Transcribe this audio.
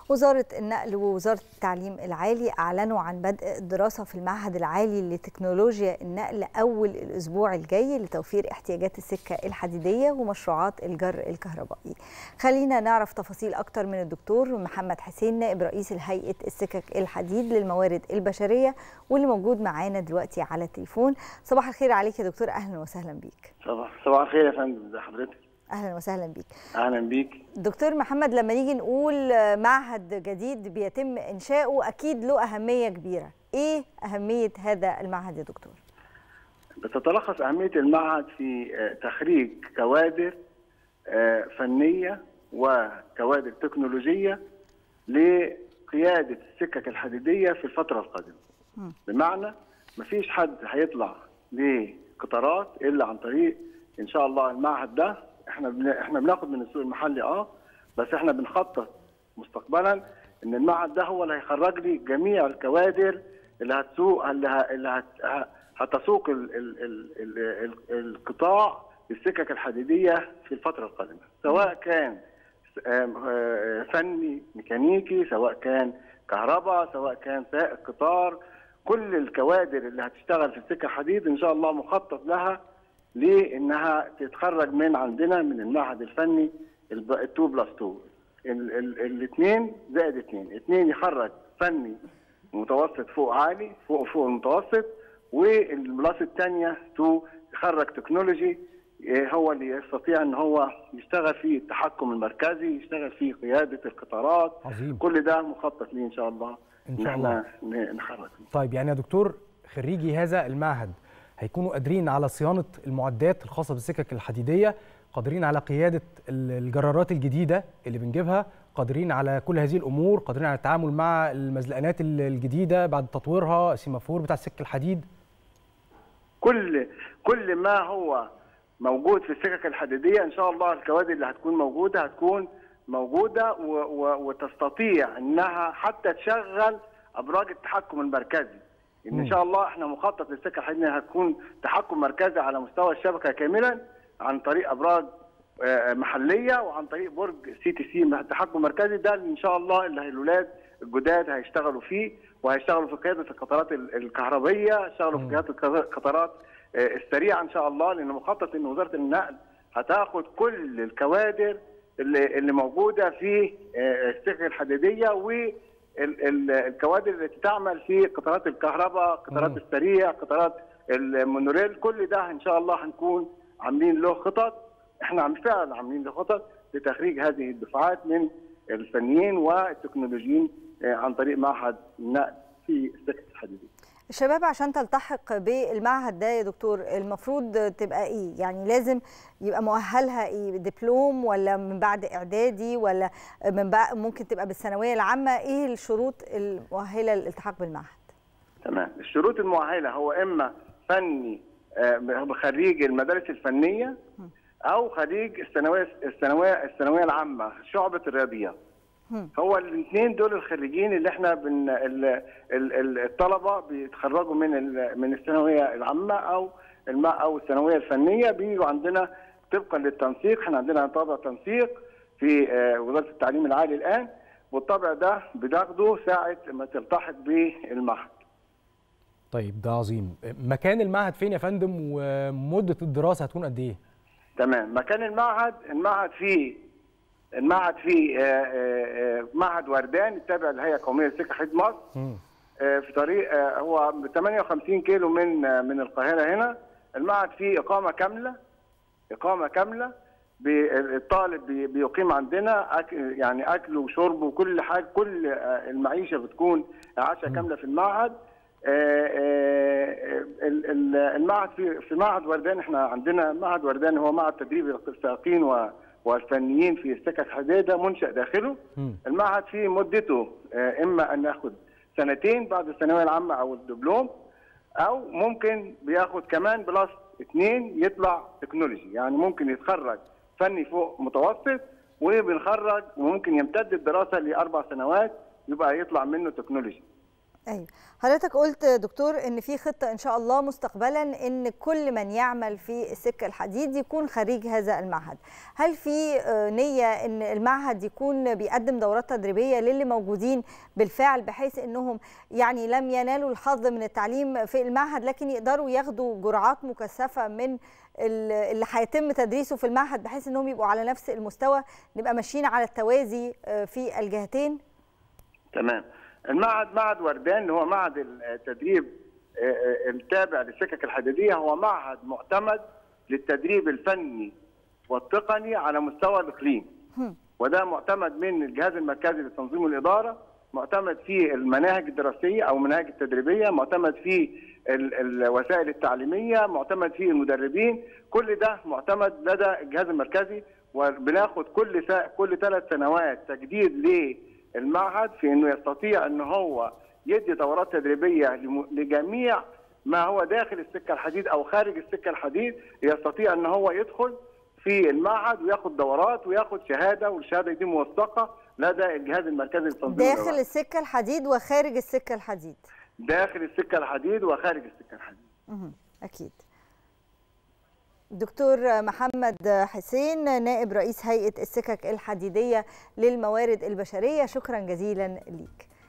وزارة النقل ووزارة التعليم العالي أعلنوا عن بدء الدراسة في المعهد العالي لتكنولوجيا النقل أول الأسبوع الجاي لتوفير احتياجات السكة الحديدية ومشروعات الجر الكهربائي. خلينا نعرف تفاصيل أكتر من الدكتور محمد حسين، نائب رئيس هيئة السكك الحديد للموارد البشرية، واللي موجود معانا دلوقتي على التليفون. صباح الخير عليك يا دكتور، أهلا وسهلا بيك. صباح الخير يا فندم، ازي حضرتك؟ اهلا وسهلا بيك. اهلا بيك دكتور محمد، لما نيجي نقول معهد جديد بيتم انشاؤه اكيد له اهميه كبيره، ايه اهميه هذا المعهد يا دكتور؟ بتتلخص اهميه المعهد في تخريج كوادر فنيه وكوادر تكنولوجيه لقياده السكك الحديديه في الفتره القادمه. بمعنى مفيش حد هيطلع لقطارات الا عن طريق ان شاء الله المعهد ده. احنا بناخد من السوق المحلي بس احنا بنخطط مستقبلا ان المعهد ده هو اللي هيخرج لي جميع الكوادر اللي هتسوق هتسوق القطاع السكك الحديديه في الفتره القادمه، سواء كان فني ميكانيكي، سواء كان كهرباء، سواء كان سائق قطار. كل الكوادر اللي هتشتغل في السكه الحديد ان شاء الله مخطط لها لانها تتخرج من عندنا من المعهد الفني 2+2، الاثنين زائد اثنين يخرج فني متوسط فوق عالي فوق المتوسط، والبلاس الثانيه 2 يخرج تكنولوجي هو اللي يستطيع ان هو يشتغل في التحكم المركزي، يشتغل في قياده القطارات. عظيم. كل ده مخطط ليه ان شاء الله ان شاء الله نخرج. طيب يعني يا دكتور، خريجي هذا المعهد هيكونوا قادرين على صيانة المعدات الخاصة بالسكك الحديدية، قادرين على قيادة الجرارات الجديدة اللي بنجيبها، قادرين على كل هذه الأمور، قادرين على التعامل مع المزلقانات الجديدة بعد تطويرها، السيمافور بتاع السكك الحديد. كل ما هو موجود في السكك الحديدية إن شاء الله الكوادر اللي هتكون موجودة وتستطيع إنها حتى تشغل أبراج التحكم المركزي. ان شاء الله احنا مخطط للسكه الحديديه هتكون تحكم مركزي على مستوى الشبكه كاملا عن طريق ابراج محليه وعن طريق برج CTC تحكم مركزي. ده ان شاء الله اللي الولاد الجداد هيشتغلوا فيه، وهيشتغلوا في قياده القطارات الكهربيه، هيشتغلوا في قياده القطارات السريعه ان شاء الله، لان مخطط ان وزاره النقل هتاخد كل الكوادر اللي موجوده في السكه الحديديه الكوادر اللي تعمل في قطارات الكهرباء، قطارات السريع، قطارات المونوريل. كل ده ان شاء الله هنكون عاملين له خطط. احنا فعلا عاملين له خطط لتخريج هذه الدفعات من الفنيين والتكنولوجيين عن طريق معهد النقل في السكك الحديديه. الشباب عشان تلتحق بالمعهد ده يا دكتور المفروض تبقى ايه؟ يعني لازم يبقى مؤهلها ايه؟ دبلوم ولا من بعد اعدادي ولا من بعد ممكن تبقى بالثانويه العامه؟ ايه الشروط المؤهله للالتحاق بالمعهد؟ تمام، الشروط المؤهله هو اما فني خريج المدارس الفنيه او خريج الثانويه العامه شعبه الرياضيات. هو الاثنين دول الخريجين اللي احنا الطلبه بيتخرجوا من الثانويه العامه او الثانويه الفنيه، بيجوا عندنا طبقا للتنسيق. احنا عندنا طابع تنسيق في وزاره التعليم العالي الان، والطابع ده بتاخده ساعه ما تلتحق بالمعهد. طيب ده عظيم. مكان المعهد فين يا فندم، ومده الدراسه هتكون قد ايه؟ تمام، مكان المعهد في معهد وردان التابع للهيئه القوميه للسكك الحديد مصر، في طريق هو 58 كيلو من القاهره هنا. المعهد فيه اقامه كامله الطالب بيقيم عندنا يعني اكل وشرب وكل حاجه، كل المعيشه بتكون عشاء كامله في المعهد. المعهد في معهد وردان، احنا عندنا معهد وردان هو معهد تدريب السائقين والفنيين في السكك الحديديه منشأ داخله. المعهد فيه مدته اما ان ياخد سنتين بعد الثانويه العامه او الدبلوم، او ممكن بياخد كمان بلس 2 يطلع تكنولوجي، يعني ممكن يتخرج فني فوق متوسط وبنخرج، وممكن يمتد الدراسه ل4 سنوات يبقى يطلع منه تكنولوجي. ايوه، حضرتك قلت دكتور ان في خطه ان شاء الله مستقبلا ان كل من يعمل في السكه الحديد يكون خريج هذا المعهد. هل في نيه ان المعهد يكون بيقدم دورات تدريبيه للي موجودين بالفعل، بحيث انهم يعني لم ينالوا الحظ من التعليم في المعهد لكن يقدروا ياخدوا جرعات مكثفه من اللي هيتم تدريسه في المعهد، بحيث انهم يبقوا على نفس المستوى، نبقى ماشيين على التوازي في الجهتين؟ تمام. المعهد معهد وردان اللي هو معهد التدريب التابع للسكك الحديديه، هو معهد معتمد للتدريب الفني والتقني على مستوى الاقليم، وده معتمد من الجهاز المركزي للتنظيم والاداره، معتمد في المناهج الدراسيه او المناهج التدريبيه، معتمد في الوسائل التعليميه، معتمد في المدربين، كل ده معتمد لدى الجهاز المركزي. وبناخد كل 3 سنوات تجديد للمعهد في انه يستطيع ان هو يدي دورات تدريبيه لجميع ما هو داخل السكه الحديد او خارج السكه الحديد، يستطيع ان هو يدخل في المعهد وياخد دورات وياخد شهاده، والشهاده دي موثقه لدى الجهاز المركزي للتنظيم داخل السكه الحديد وخارج السكه الحديد. داخل السكه الحديد وخارج السكه الحديد. اكيد. دكتور محمد حسين، نائب رئيس هيئه السكك الحديديه للموارد البشريه، شكرا جزيلا ليك.